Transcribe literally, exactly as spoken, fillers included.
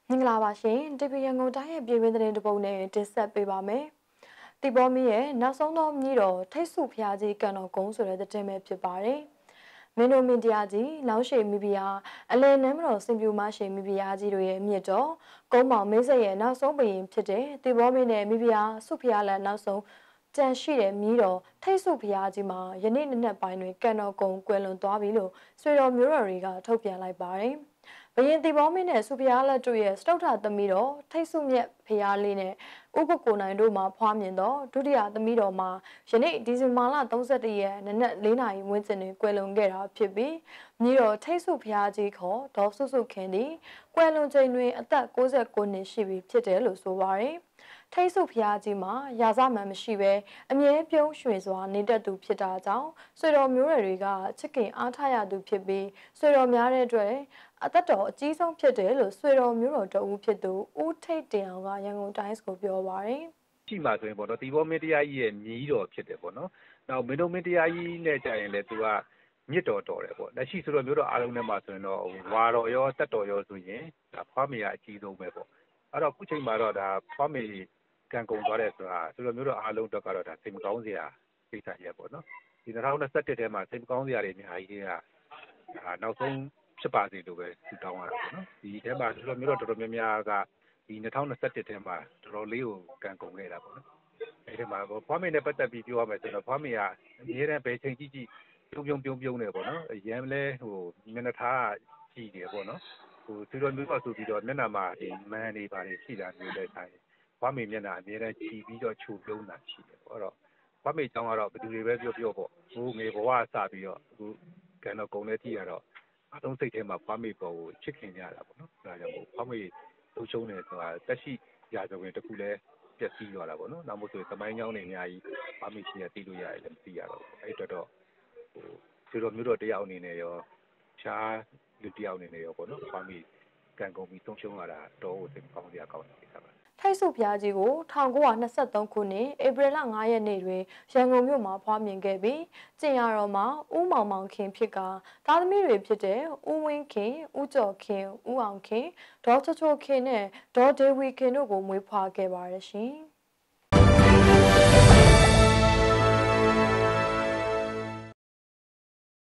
မင်္ဂလာပါရှင်တီဗီရန်ကုန်တိုင်းရဲ့ပြည်တွင်းသတင်းတစ်ပုဒ်နဲ့တင်ဆက်ပေးပါမယ်။တီဘောမီရဲ့နောက်ဆုံးသောမြည်တော်ထိတ်ဆုဖျားကြီးကန်တော်ကုန်းဆိုတဲ့သတင်းပဲဖြစ်ပါတယ်။မင်းတို့မင်းတရားကြီးလောင်းရှည်မိဖုရားအလယ်နမ်းမတော်စင်ပြူမရှိမိဖုရားကြီးတို့ရဲ့မြစ်တော်ကုန်းမောင်မင်းဆက်ရဲ့နောက်ဆုံးပရင်ဖြစ်တဲ့တီဘောမီနဲ့မိဖုရားဆုဖျားလန်နောက်ဆုံးကြံရှိတဲ့မြည်တော်ထိတ်ဆုဖျားကြီးမှာယနေ့နေ့နှစ်ပိုင်းတွင်ကန်တော်ကုန်းကွယ်လွန်သွားပြီလို့ဆွေတော်မျိုးတော်တွေကထုတ်ပြန်လိုက်ပါတယ်။ဘရင်တီဘောမင်းနဲ့စူဖျားလက်တို့ရဲ့စတုထသမီးတော်ထိတ်ဆုမြက်ဖျားလေးနဲ့ဥပကိုနိုင်တို့မှာဖွားမြင်သောဒုတိယသမီးတော်မှာယနေ့ဒီဇင်ဘာလ၃၁ရက်နနက်၄နာရီဝန်းကျင်တွင်ကွယ်လွန်ခဲ့တာဖြစ်ပြီးမြေတော်ထိတ်ဆုဖျားကြီးခေါ်ဒေါ်စုစုခင်သည်ကွယ်လွန်ချိန်တွင်အသက်၉၉နှစ်ရှိပြီဖြစ်တယ်လို့ဆိုပါတယ်ထိတ်ဆုဖျားကြီးမှာရာဇမှန်မရှိဘဲအမြဲပြုံးရွှင်စွာနေတတ်သူဖြစ်တာကြောင့်ဆွေတော်မျိုးရတွေကချစ်ခင်အားထားရသူဖြစ်ပြီးဆွေတော်များတဲ့အတွက်အသက်တော်အကြီးဆုံးဖြစ်တယ်လို့ဆွေတော်မျိုးတော်တဦးဖြစ်သူဦးထိတ်တင်အောင်ကရန်ကုန်တိုင်းကိုပြောပါတယ်။ရှိမှဆိုရင်ပေါ့နော်တီဘောမင်းတရားကြီးရဲ့မြည်တော်ဖြစ်တယ်ပေါ့နော်။နောက်မင်းတို့မင်းတရားကြီးနဲ့ကြာရင်လည်းသူကမြစ်တော်တော်တယ်ပေါ့။လက်ရှိဆိုတော့မျိုးတော်အားလုံးထဲမှာဆိုရင်တော့ဝါတော်ရောတက်တော်ရောဆိုရင်ဒါဖွားမေရအကြီးဆုံးပဲပေါ့။အဲ့တော့အခုချိန်မှာတော့ဒါဖွားမေကံကုန်သွားတယ်ဆိုတာဆိုတော့မျိုးတော်အားလုံးတော့ကတော့ဒါစိတ်မကောင်းစရာကိစ္စကြီးပေါ့နော်။ဒီ၂၀၂၁ထဲမှာစိတ်မကောင်းစရာတွေအများကြီးကဒါနောက်ဆုံးဖြစ်ပါစေလို့ပဲဆုတောင်းရတာပေါ့နော်ဒီထဲမှာဆိုတော့မျိုးတော့တော်တော်များများကဒီ၂၀၂၁ထဲမှာတော်တော်လေးကိုကံကုန်ခဲ့တာပေါ့နော်အဲဒီမှာဖွားမေနဲ့ပတ်သက်ပြီးပြောရမယ်ဆိုတော့ဖွားမေကအများနဲ့ဘယ်ချိန်ကြည့်ကြည့်ပြုံးပြုံးပြုံးပြုံးနေပေါ့နော်အရန်လဲဟိုမျက်နှာထားကြည့်တယ်ပေါ့နော်ဟိုသူတော်မျိုးတော့ဆိုပြီးတော့မျက်နှာမှာဒီမန်တွေပါတွေရှိတာမျိုးလဲဆိုင်ဖွားမေမျက်နှာအများနဲ့ကြည့်ပြီးတော့ခြုံပြုံးတာရှိတယ်ပေါ့အဲ့တော့ဖွားမေကျောင်းကတော့ဘယ်သူတွေပဲပြောပြောပေါ့ဟိုငယ်ဘဝစပြီးတော့အခုကံတော်ကုန်တဲ့ထိရတော့အလုံးစိတ်ထဲမှာဖွားမေပေါ်ကိုချစ်ခင်ကြတာပေါ့နော်ဒါကြောင့်မို့ဖွားမေလှုပ်ရှုံးနေဆိုတာတက်ရှိရာဇဝင်တစ်ခုလဲပျက်စီးသွားတာပေါ့နော်နောက်မို့ဆိုသမိုင်းကြောင်းတွေအများကြီးဖွားမေရှိရသိလို့ရတယ်လည်းမသိရတော့ဘူးအဲ့တော့တော့ဟိုဒီလိုမျိုးတော့တယောက်အနေနဲ့ရောရှားလူတယောက်အနေနဲ့ရောပေါ့နော်ဖွားမေကံကုန်ပြီးဆုံးရှုံးလာတာတော့စိတ်မကောင်းစရာကောင်းတဲ့ကိစ္စပါထိုက်စုဖျားကြီးကို၁၉၂၃ခုနှစ်ဧပြီလ၅ရက်နေ့တွင်ရန်ကုန်မြို့မှာဖွားမြင်ခဲ့ပြီးကျင်ရတော်မှာဦးမောင်မောင်ခင်ဖြစ်ကသားသမီးတွေဖြစ်တဲ့ဦးဝင်းခင်ဦးကျော်ခင်ဦးအောင်ခင်ဒေါ်ချိုချိုခင်နဲ့ဒေါ်ဒေဝီခင်တို့ကိုမွေးဖွားခဲ့ပါရရှင်။